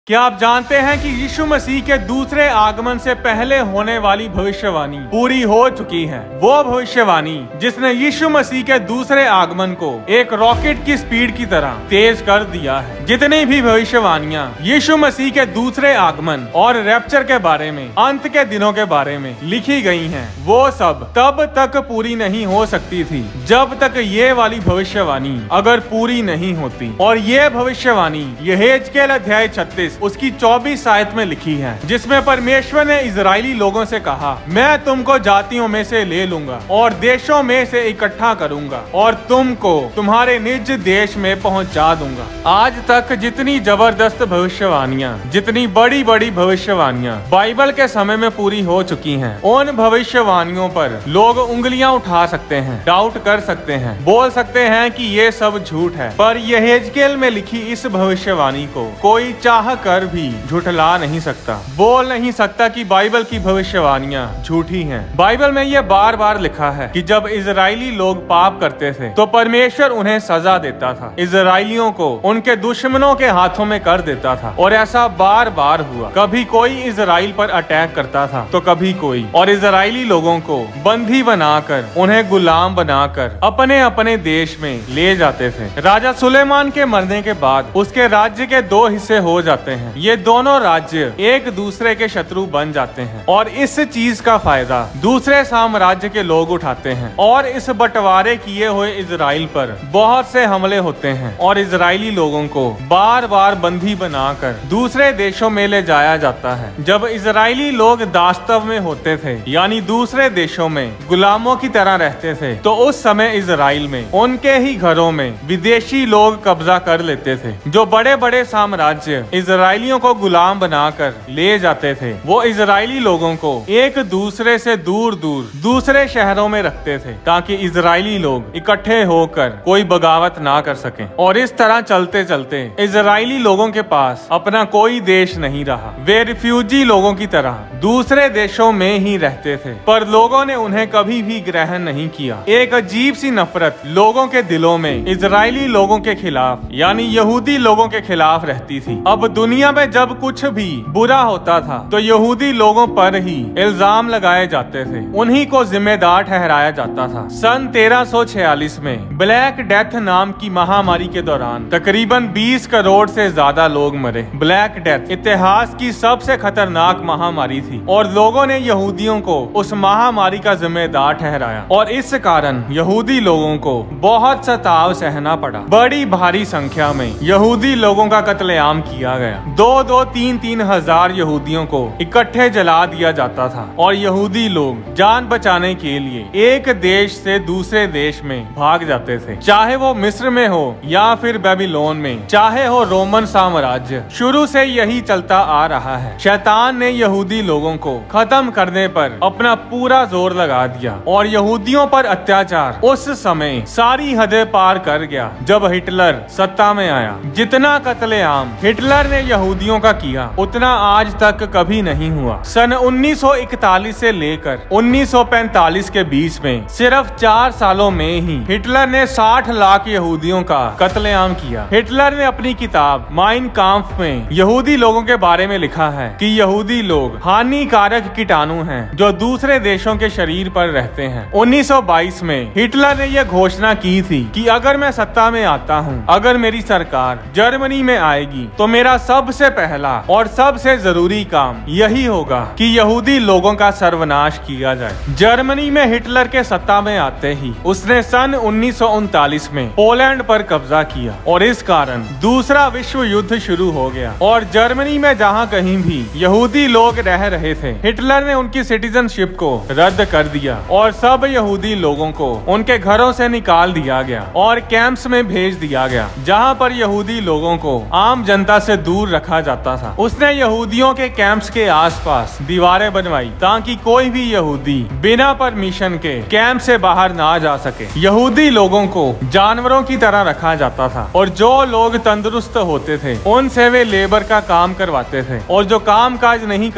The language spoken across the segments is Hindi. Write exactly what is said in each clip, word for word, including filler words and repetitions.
क्या आप जानते हैं कि यीशु मसीह के दूसरे आगमन से पहले होने वाली भविष्यवाणी पूरी हो चुकी है। वो भविष्यवाणी जिसने यीशु मसीह के दूसरे आगमन को एक रॉकेट की स्पीड की तरह तेज कर दिया है। जितनी भी भविष्यवाणियां यीशु मसीह के दूसरे आगमन और रैप्चर के बारे में, अंत के दिनों के बारे में लिखी गई हैं, वो सब तब तक पूरी नहीं हो सकती थी जब तक ये वाली भविष्यवाणी अगर पूरी नहीं होती। और ये भविष्यवाणी यहेजकेल अध्याय छत्तीस उसकी चौबीस आयत में लिखी है, जिसमें परमेश्वर ने इजरायली लोगों से कहा, मैं तुमको जातियों में से ले लूंगा और देशों में से इकट्ठा करूंगा और तुमको तुम्हारे निज देश में पहुंचा दूंगा। आज तक जितनी जबरदस्त भविष्यवाणियां, जितनी बड़ी बड़ी भविष्यवाणियां बाइबल के समय में पूरी हो चुकी हैं, उन भविष्यवाणियों पर लोग उंगलियां उठा सकते हैं, डाउट कर सकते हैं, बोल सकते हैं कि ये सब झूठ है। पर यहेजकेल में लिखी इस भविष्यवाणी को कोई चाह कर भी झुठला नहीं सकता, बोल नहीं सकता कि बाइबल की भविष्यवाणियां झूठी हैं। बाइबल में यह बार बार लिखा है कि जब इजरायली लोग पाप करते थे तो परमेश्वर उन्हें सजा देता था, इजरायलियों को उनके दुश्मनों के हाथों में कर देता था। और ऐसा बार बार हुआ, कभी कोई इजराइल पर अटैक करता था तो कभी कोई, और इजरायली लोगों को बंदी बनाकर, उन्हें गुलाम बनाकर अपने अपने देश में ले जाते थे। राजा सुलेमान के मरने के बाद उसके राज्य के दो हिस्से हो जाते हैं। ये दोनों राज्य एक दूसरे के शत्रु बन जाते हैं और इस चीज का फायदा दूसरे साम्राज्य के लोग उठाते हैं और इस बंटवारे किए हुए इजराइल पर बहुत से हमले होते हैं और इजरायली लोगों को बार बार बंदी बनाकर दूसरे देशों में ले जाया जाता है। जब इजरायली लोग दास्तव में होते थे, यानी दूसरे देशों में गुलामों की तरह रहते थे, तो उस समय इजराइल में उनके ही घरों में विदेशी लोग कब्जा कर लेते थे। जो बड़े बड़े साम्राज्य इजरायलियों को गुलाम बनाकर ले जाते थे, वो इजरायली लोगों को एक दूसरे से दूर दूर दूसरे शहरों में रखते थे ताकि इजरायली लोग इकट्ठे होकर कोई बगावत ना कर सकें। और इस तरह चलते चलते इजरायली लोगों के पास अपना कोई देश नहीं रहा। वे रिफ्यूजी लोगों की तरह दूसरे देशों में ही रहते थे, पर लोगों ने उन्हें कभी भी ग्रहण नहीं किया। एक अजीब सी नफरत लोगों के दिलों में इजरायली लोगों के खिलाफ, यानी यहूदी लोगों के खिलाफ रहती थी। अब दुनिया में जब कुछ भी बुरा होता था तो यहूदी लोगों पर ही इल्जाम लगाए जाते थे, उन्हीं को जिम्मेदार ठहराया जाता था। सन तेरह सौ छियालीस में ब्लैक डेथ नाम की महामारी के दौरान तकरीबन बीस करोड़ से ज्यादा लोग मरे। ब्लैक डेथ इतिहास की सबसे खतरनाक महामारी थी और लोगों ने यहूदियों को उस महामारी का जिम्मेदार ठहराया और इस कारण यहूदी लोगों को बहुत सताव सहना पड़ा। बड़ी भारी संख्या में यहूदी लोगों का कत्लेआम किया गया। दो दो तीन तीन हजार यहूदियों को इकट्ठे जला दिया जाता था और यहूदी लोग जान बचाने के लिए एक देश से दूसरे देश में भाग जाते थे, चाहे वो मिस्र में हो या फिर बेबीलोन में, चाहे हो रोमन साम्राज्य। शुरू से यही चलता आ रहा है। शैतान ने यहूदी लोगों को खत्म करने पर अपना पूरा जोर लगा दिया और यहूदियों पर अत्याचार उस समय सारी हदें पार कर गया जब हिटलर सत्ता में आया। जितना कत्लेआम हिटलर ने यहूदियों का किया उतना आज तक कभी नहीं हुआ। सन उन्नीस सौ इकतालीस से लेकर उन्नीस सौ पैंतालीस के बीच में सिर्फ चार सालों में ही हिटलर ने साठ लाख यहूदियों का कत्लेआम किया। हिटलर ने अपनी किताब माइन काम्फ में यहूदी लोगों के बारे में लिखा है कि यहूदी लोग हानिकारक कीटाणु हैं जो दूसरे देशों के शरीर पर रहते हैं। उन्नीस सौ बाईस में हिटलर ने यह घोषणा की थी कि अगर मैं सत्ता में आता हूँ, अगर मेरी सरकार जर्मनी में आएगी, तो मेरा सबसे पहला और सबसे जरूरी काम यही होगा कि यहूदी लोगों का सर्वनाश किया जाए। जर्मनी में हिटलर के सत्ता में आते ही उसने सन उन्नीस सौ उनतालीस में पोलैंड पर कब्जा किया और इस कारण दूसरा विश्व युद्ध शुरू हो गया। और जर्मनी में जहां कहीं भी यहूदी लोग रह रहे थे, हिटलर ने उनकी सिटीजनशिप को रद्द कर दिया और सब यहूदी लोगों को उनके घरों से निकाल दिया गया और कैंप्स में भेज दिया गया, जहां पर यहूदी लोगों को आम जनता से दूर रखा जाता था। उसने यहूदियों के कैंप्स के आसपास दीवारें बनवाई ताकि कोई भी यहूदी बिना परमिशन के कैंप से बाहर ना जा सके। यहूदी लोगों को जानवरों की तरह रखा जाता था और जो लोग तंदुरुस्त होते थे उनसे वे लेबर का काम करवाते थे और जो काम काज नहीं कर सकते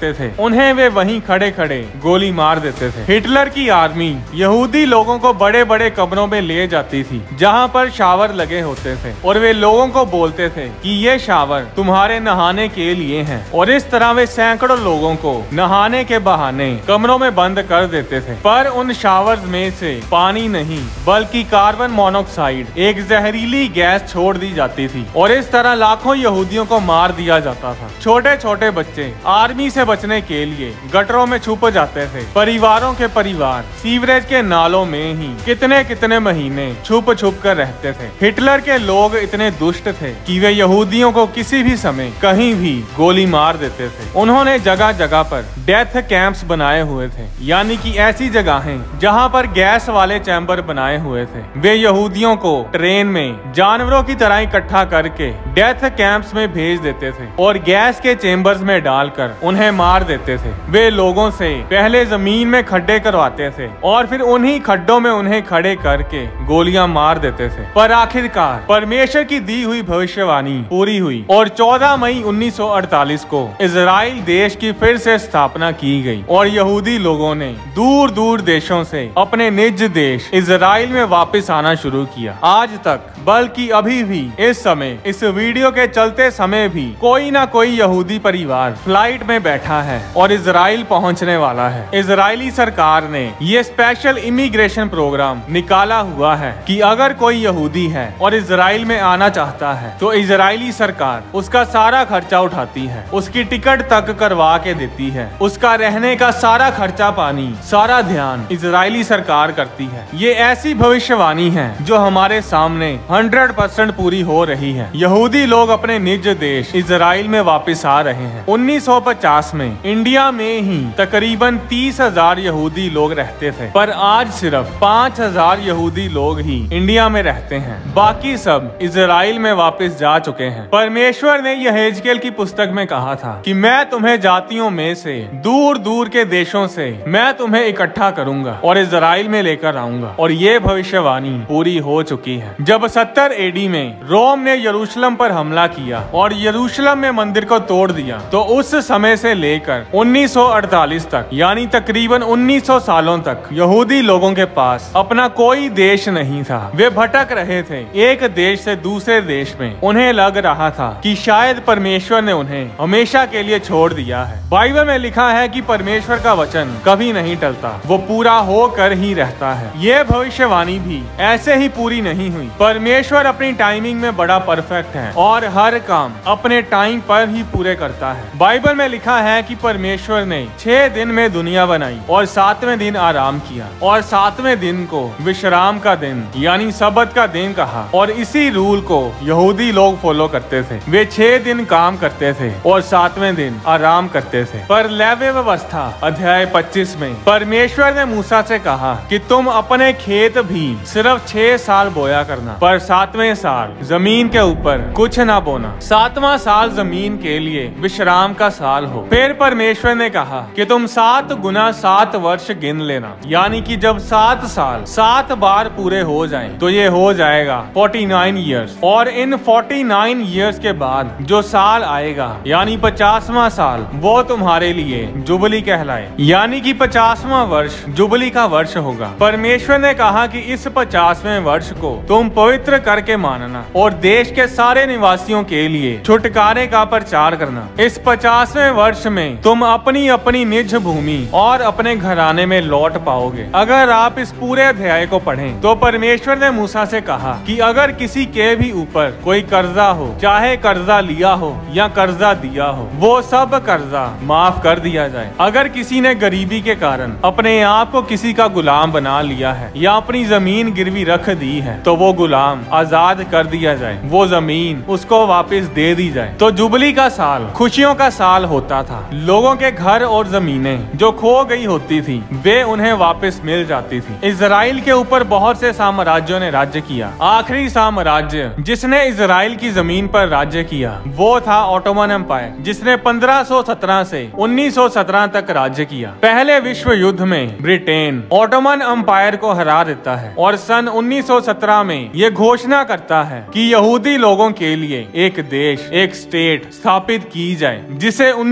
होते थे उन्हें वे वहीं खड़े खड़े गोली मार देते थे। हिटलर की आर्मी यहूदी लोगों को बड़े बड़े कमरों में ले जाती थी जहाँ पर शावर लगे होते थे और वे लोगों को बोलते थे कि ये शावर तुम्हारे नहाने के लिए हैं और इस तरह वे सैकड़ों लोगों को नहाने के बहाने कमरों में बंद कर देते थे। पर उन शावर्स में से पानी नहीं बल्कि कार्बन मोनोऑक्साइड एक जहरीली गैस छोड़ दी जाती थी और इस तरह लाखों यहूदियों को मार दिया जाता था। छोटे छोटे बच्चे आर्मी से बचने के लिए गटरों में छुप जाते थे। परिवारों के परिवार सीवरेज के नालों में ही कितने कितने महीने छुप छुप कर रहते थे। हिटलर के लोग इतने दुष्ट थे कि वे यहूदियों को किसी भी समय कहीं भी गोली मार देते थे। उन्होंने जगह जगह पर डेथ कैंप्स बनाए हुए थे, यानी कि ऐसी जगहें जहां पर गैस वाले चैम्बर बनाए हुए थे। वे यहूदियों को ट्रेन में जानवरों की तरह इकट्ठा करके डेथ कैंप्स में भेज देते थे और गैस के चेम्बर्स में डालकर उन्हें मार देते थे। वे लोगों से पहले जमीन में खड्डे करवाते थे और फिर उन्हीं खड्डों में उन्हें खड़े करके गोलियां मार देते थे। पर आखिरकार परमेश्वर की दी हुई भविष्यवाणी पूरी हुई और चौदह मई उन्नीस सौ अड़तालीस को इजराइल देश की फिर से स्थापना की गई और यहूदी लोगों ने दूर दूर देशों से अपने निज देश इजराइल में वापस आना शुरू किया। आज तक, बल्कि अभी भी इस समय इस वीडियो के चलते समय भी कोई ना कोई यहूदी परिवार फ्लाइट में बैठा है और इजराइल पहुंचने वाला है। इजरायली सरकार ने ये स्पेशल इमिग्रेशन प्रोग्राम निकाला हुआ है कि अगर कोई यहूदी है और इजराइल में आना चाहता है तो इजरायली सरकार उसका सारा खर्चा उठाती है, उसकी टिकट तक करवा के देती है, उसका रहने का सारा खर्चा पानी सारा ध्यान इजरायली सरकार करती है। ये ऐसी भविष्यवाणी है जो हमारे सामने हंड्रेड परसेंट पूरी हो रही है। यहूदी लोग अपने निज देश इजराइल में वापस आ रहे हैं। उन्नीस सौ पचास में इंडिया में ही तकरीबन तीस हजार यहूदी लोग रहते थे, पर आज सिर्फ पाँच हजार यहूदी लोग ही इंडिया में रहते हैं, बाकी सब इजराइल में वापस जा चुके हैं। परमेश्वर ने यहेजकेल की पुस्तक में कहा था कि मैं तुम्हें जातियों में से दूर दूर के देशों से मैं तुम्हें इकट्ठा करूंगा और इजराइल में लेकर आऊंगा और ये भविष्यवाणी पूरी हो चुकी है। जब सत्तर एडी में रोम ने यरूशलेम पर हमला किया और यरूशलेम में मंदिर को तोड़ दिया तो उस समय से लेकर उन्नीस सौ अड़तालीस तक, यानी तकरीबन उन्नीस सौ सालों तक यहूदी लोगों के पास अपना कोई देश नहीं था। वे भटक रहे थे एक देश से दूसरे देश में। उन्हें लग रहा था कि शायद परमेश्वर ने उन्हें हमेशा के लिए छोड़ दिया है। बाइबल में लिखा है कि परमेश्वर का वचन कभी नहीं टलता, वो पूरा होकर ही रहता है। ये भविष्यवाणी भी ऐसे ही पूरी नहीं हुई। परमेश्वर अपनी टाइमिंग में बड़ा परफेक्ट है और हर काम अपने टाइम पर ही पूरे करता है। बाइबल में लिखा है कि परमेश्वर ने छह दिन में दुनिया बनाई और सातवें दिन आराम किया और सातवें दिन को विश्राम का दिन यानी सबत का दिन कहा और इसी रूल को यहूदी लोग फॉलो करते थे। वे छह दिन काम करते थे और सातवें दिन आराम करते थे। पर लेवी व्यवस्था अध्याय पच्चीस में परमेश्वर ने मूसा से कहा कि तुम अपने खेत भी सिर्फ छह साल बोया करना, पर सातवें साल जमीन के ऊपर कुछ ना बोना। सातवां साल जमीन के लिए विश्राम का साल हो। फिर परमेश्वर ने कहा कि तुम सात गुना सात वर्ष गिन लेना, यानी कि जब सात साल सात बार पूरे हो जाएं, तो ये हो जाएगा फोर्टी नाइन ईयर्स। और इन फोर्टी नाइन ईयर्स के बाद जो साल आएगा यानी पचासवां साल, वो तुम्हारे लिए जुबली कहलाए, यानी कि पचासवां वर्ष जुबली का वर्ष होगा। परमेश्वर ने कहा कि इस पचासवें वर्ष को तुम पवित्र करके मानना और देश के सारे निवासियों के लिए छुटकारे का प्रचार करना। इस पचासवें वर्ष में तुम अपनी अपनी निज भूमि और अपने घराने में लौट पाओगे। अगर आप इस पूरे अध्याय को पढ़ें तो परमेश्वर ने मूसा से कहा कि अगर किसी के भी ऊपर कोई कर्जा हो, चाहे कर्जा लिया हो या कर्जा दिया हो, वो सब कर्जा माफ कर दिया जाए। अगर किसी ने गरीबी के कारण अपने आप को किसी का गुलाम बना लिया है या अपनी जमीन गिरवी रख दी है तो वो गुलाम आजाद कर दिया जाए, वो जमीन उसको वापस दे दी जाए। तो जुबली का साल खुशियों का साल होता था। लोगों के घर और जमीनें जो खो गई होती थी वे उन्हें वापस मिल जाती थी। इजराइल के ऊपर बहुत से साम्राज्यों ने राज्य किया। आखिरी साम्राज्य जिसने इजराइल की जमीन पर राज्य किया वो था ऑटोमन एम्पायर, जिसने पंद्रह सौ सत्रह से उन्नीस सौ सत्रह तक राज्य किया। पहले विश्व युद्ध में ब्रिटेन ऑटोमन एम्पायर को हरा देता है और सन उन्नीस सौ सत्रह में ये घोषणा करता है कि यहूदी लोगों के लिए एक देश, एक स्टेट स्थापित की जाए, जिसे उन्नीस सौ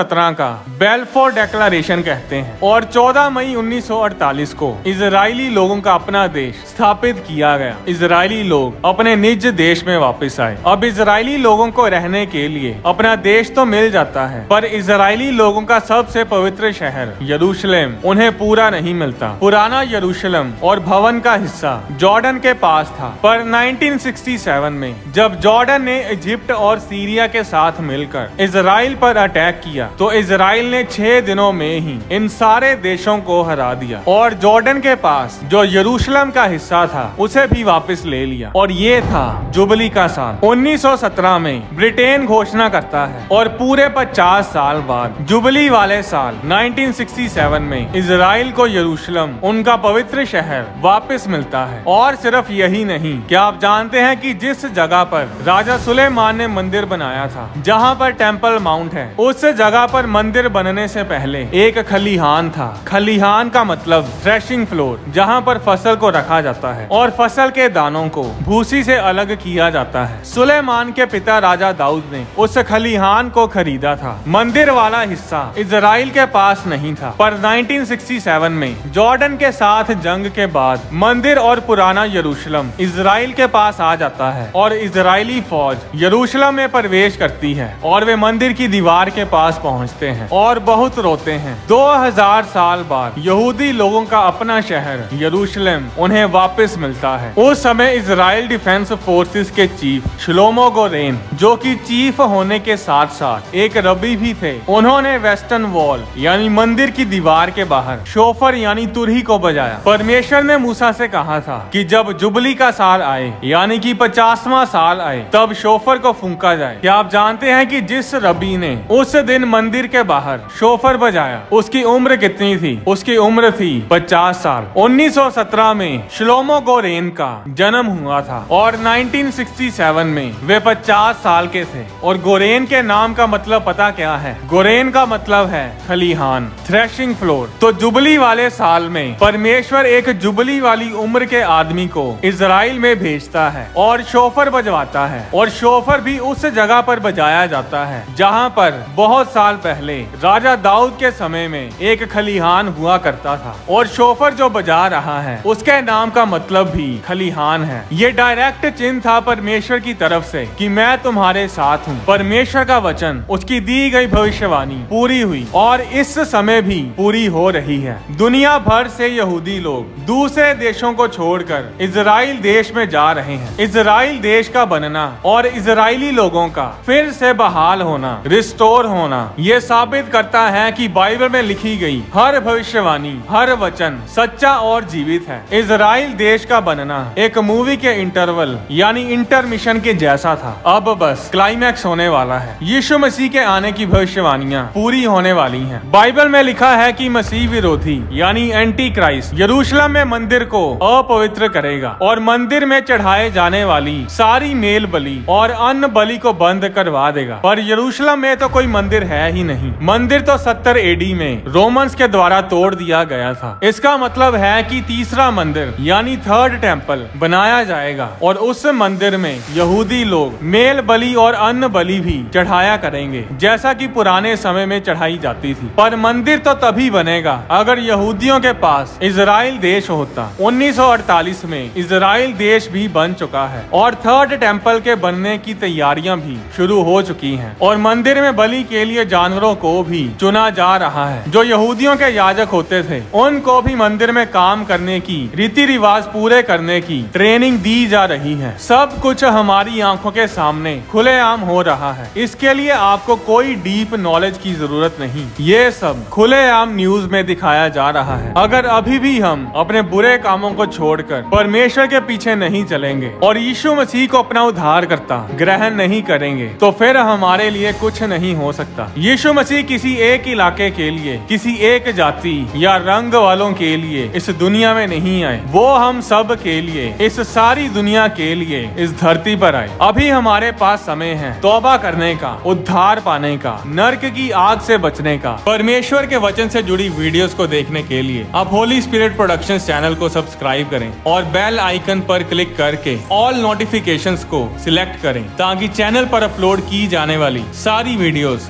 सत्रह का बेल्फोर डिक्लेरेशन कहते हैं और चौदह मई उन्नीस सौ अड़तालीस को इजरायली लोगों का अपना देश स्थापित किया गया। इजरायली लोग अपने निज देश में वापस आए। अब इजरायली लोगों को रहने के लिए अपना देश तो मिल जाता है, पर इजरायली लोगों का सबसे पवित्र शहर यरूशलेम उन्हें पूरा नहीं मिलता। पुराना यरूशलेम और भवन का हिस्सा जॉर्डन के पास था, पर उन्नीस सौ सरसठ में जब जॉर्डन ने इजिप्ट और सीरिया के साथ मिलकर इजराइल पर अटैक किया तो इजराइल ने छह दिनों में ही इन सारे देशों को हरा दिया और जॉर्डन के पास जो यरूशलेम का हिस्सा था उसे भी वापस ले लिया। और ये था जुबली का साल। उन्नीस सौ सत्रह में ब्रिटेन घोषणा करता है और पूरे पचास साल बाद जुबली वाले साल उन्नीस सौ सरसठ में इजराइल को यरूशलेम उनका पवित्र शहर वापस मिलता है। और सिर्फ यही नहीं, क्या आप जानते हैं कि जिस जगह पर राजा सुलेमान ने मंदिर बनाया था, जहाँ पर टेम्पल माउंट है, उस जगह पर मंदिर बनने से पहले एक खलिहान था। खलिहान का मतलब थ्रेशिंग फ्लोर, जहाँ पर फसल को रखा जाता है और फसल के दानों को भूसी से अलग किया जाता है। सुलेमान के पिता राजा दाऊद ने उस खलिहान को खरीदा था। मंदिर वाला हिस्सा इजराइल के पास नहीं था, पर उन्नीस सौ सरसठ में जॉर्डन के साथ जंग के बाद मंदिर और पुराना यरूशलेम इजराइल के पास आ जाता है और इजरायली फौज यरूशलेम में प्रवेश करती है और वे मंदिर की दीवार के पास पहुंचते हैं और बहुत रोते हैं। दो हज़ार साल बाद यहूदी लोगों का अपना शहर यरूशलेम उन्हें वापस मिलता है। उस समय इजराइल डिफेंस फोर्सेस के चीफ श्लोमो गोरेन, जो कि चीफ होने के साथ साथ एक रबी भी थे, उन्होंने वेस्टर्न वॉल यानी मंदिर की दीवार के बाहर शोफर यानी तुरही को बजाया। परमेश्वर ने मूसा से कहा था कि जब जुबली का साल आए यानी कि पचासवां साल आए तब शोफर को फूंका जाए। क्या आप जानते हैं कि जिस रबी ने उस दिन मंदिर के बाहर शोफर बजाया उसकी उम्र कितनी थी? उसकी उम्र थी पचास साल। उन्नीस सौ सत्रह में श्लोमो गोरेन का जन्म हुआ था और उन्नीस सौ सरसठ में वे पचास साल के थे। और गोरेन के नाम का मतलब पता क्या है? गोरेन का मतलब है खलिहान, थ्रेशिंग फ्लोर। तो जुबली वाले साल में परमेश्वर एक जुबली वाली उम्र के आदमी को इजराइल में भेजता है और शोफर बजवाता है। और शोफर भी उस जगह पर बजाया जाता है जहाँ पर बहुत साल पहले राजा दाऊद के समय में एक खलिहान हुआ करता था। और शोफर जो बजा रहा है उसके नाम का मतलब भी खलिहान है। ये डायरेक्ट चिन्ह था परमेश्वर की तरफ से कि मैं तुम्हारे साथ हूँ। परमेश्वर का वचन, उसकी दी गई भविष्यवाणी पूरी हुई और इस समय भी पूरी हो रही है। दुनिया भर से यहूदी लोग दूसरे देशों को छोड़कर इजराइल देश में जा रहे हैं। इजराइल देश का बनना और इजरायली लोगों का फिर से बहाल होना, रिस्टोर होना, ये साबित करता है कि बाइबल में लिखी गई हर भविष्यवाणी, हर वचन सच्चा और जीवित है। इजराइल देश का बनना एक मूवी के इंटरवल यानी इंटरमिशन के जैसा था। अब बस क्लाइमैक्स होने वाला है। यीशु मसीह के आने की भविष्यवाणियां पूरी होने वाली हैं। बाइबल में लिखा है कि मसीह विरोधी यानी एंटी क्राइस्ट यरूशलेम में मंदिर को अपवित्र करेगा और मंदिर में चढ़ाए जाने वाली सारी मेल बलि और अन्न बलि को बंद करवा देगा। पर यरूशलेम में तो कोई मंदिर है ही नहीं। मंदिर तो सत्तर एडी में रोमन्स के द्वारा तोड़ दिया गया था। इसका मतलब है कि तीसरा मंदिर यानी थर्ड टेम्पल बनाया जाएगा और उस मंदिर में यहूदी लोग मेल बलि और अन्न बलि भी चढ़ाया करेंगे जैसा कि पुराने समय में चढ़ाई जाती थी। पर मंदिर तो तभी बनेगा अगर यहूदियों के पास इजराइल देश होता। उन्नीस सौ अड़तालीस में इजराइल देश भी बन चुका है और थर्ड टेम्पल के बनने की तैयारियां भी शुरू हो चुकी हैं और मंदिर में बलि के लिए जानवरों को भी चुना जा रहा है। जो यहूदियों के याजक होते थे उनको भी मंदिर में काम करने की, रीति रिवाज पूरे करने की ट्रेनिंग दी जा रही है। सब कुछ हमारी आंखों के सामने खुलेआम हो रहा है। इसके लिए आपको कोई डीप नॉलेज की जरूरत नहीं, ये सब खुलेआम न्यूज में दिखाया जा रहा है। अगर अभी भी हम अपने बुरे कामों को छोड़कर परमेश्वर के पीछे नहीं चलेंगे और यीशु मसीह को अपना उद्धार करता ग्रहण नहीं करेंगे तो फिर हमारे लिए कुछ नहीं हो सकता। यीशु मसीह किसी एक इलाके के लिए, किसी एक जाति या रंग वालों के लिए इस दुनिया में नहीं आए। वो हम सब के लिए, इस सारी दुनिया के लिए इस धरती पर आए। अभी हमारे पास समय है तौबा करने का, उद्धार पाने का, नर्क की आग से बचने का। परमेश्वर के वचन से जुड़ी वीडियोस को देखने के लिए आप होली स्पिरिट प्रोडक्शंस चैनल को सब्सक्राइब करें और बेल आइकन पर क्लिक करके ऑल नोटिफिकेशंस को सिलेक्ट करें ताकि चैनल पर अपलोड की जाने वाली सारी वीडियोस आपके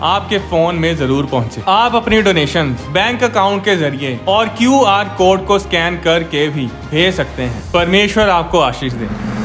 फोन में जरूर पहुंचे। आप अपनी डोनेशन बैंक अकाउंट के जरिए और क्यू आर कोड को स्कैन करके भी भेज सकते हैं। परमेश्वर आपको आशीष दे।